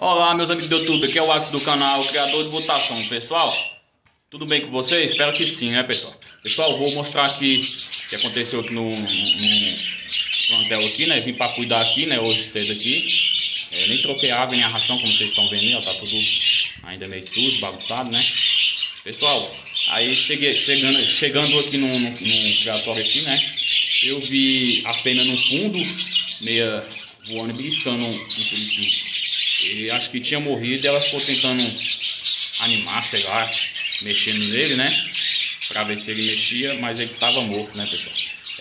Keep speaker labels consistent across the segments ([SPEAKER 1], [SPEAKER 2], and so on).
[SPEAKER 1] Olá, meus amigos do YouTube, aqui é o Alex do canal Criador de Votação. Pessoal, tudo bem com vocês? Espero que sim, né, pessoal? Pessoal, vou mostrar aqui o que aconteceu aqui no plantel aqui, né? Vim para cuidar aqui, né, hoje cedo aqui. Nem troquei a água nem a ração, como vocês estão vendo aí, ó, tá tudo ainda meio sujo, bagunçado, né? Pessoal, aí chegando aqui no criatório aqui, né? Eu vi a fêmea no fundo, meia voando e beliscando um periquito. E acho que tinha morrido e ela ficou tentando animar, sei lá, mexendo nele, né? Pra ver se ele mexia, mas ele estava morto, né, pessoal?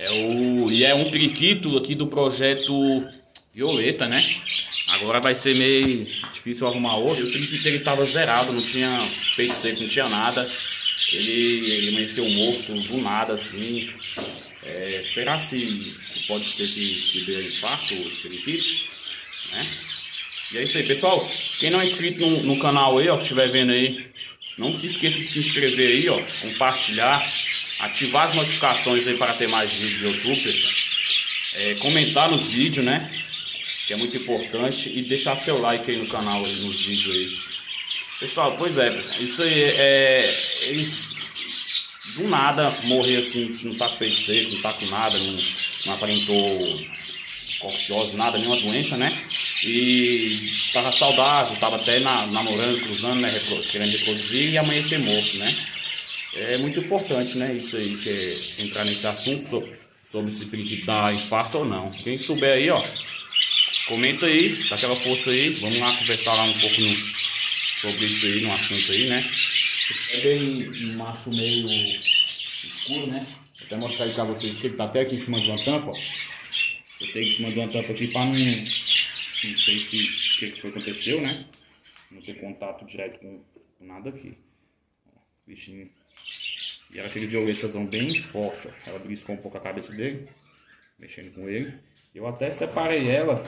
[SPEAKER 1] É um periquito aqui do projeto Violeta, né? Agora vai ser meio difícil arrumar outro. O periquito ele estava zerado, não tinha peito seco, não tinha nada. Ele amanheceu morto do nada, assim. Será se pode ser que dê infarto esse periquito, né? E é isso aí, pessoal. Quem não é inscrito no canal aí, ó, que estiver vendo aí, não se esqueça de se inscrever aí, ó, compartilhar, ativar as notificações aí para ter mais vídeos do YouTube, pessoal. Comentar nos vídeos, né? Que é muito importante, e deixar seu like aí no canal aí, nos vídeos aí. Pessoal, pois é, pessoal, isso aí eles do nada morrer assim, não tá com peito seco, não tá com nada, não aparentou cocciose, nada, nenhuma doença, né? E tava saudável, tava até namorando, cruzando, né? Querendo reproduzir e amanhecer morto, né? É muito importante, né? Isso aí, que é entrar nesse assunto sobre se periquito dá infarto ou não. Quem souber aí, ó, comenta aí, dá aquela força aí. Vamos lá conversar lá um pouco sobre isso aí, no assunto aí, né? É bem um macho meio escuro, né? Vou até mostrar aí pra vocês que ele tá até aqui em cima de uma tampa, ó. Eu tenho em cima de uma tampa aqui para não sei se o que aconteceu, né? Não ter contato direto com nada aqui. Ó, bichinho. E era aquele violetazão bem forte, ó. Ela briscou um pouco a cabeça dele, mexendo com ele. Eu até separei ela.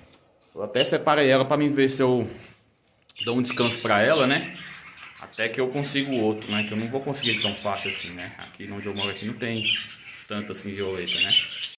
[SPEAKER 1] Para mim ver se eu dou um descanso para ela, né? Até que eu consigo outro, né? Que eu não vou conseguir tão fácil assim, né? Aqui onde eu moro aqui não tem tanto assim violeta, né?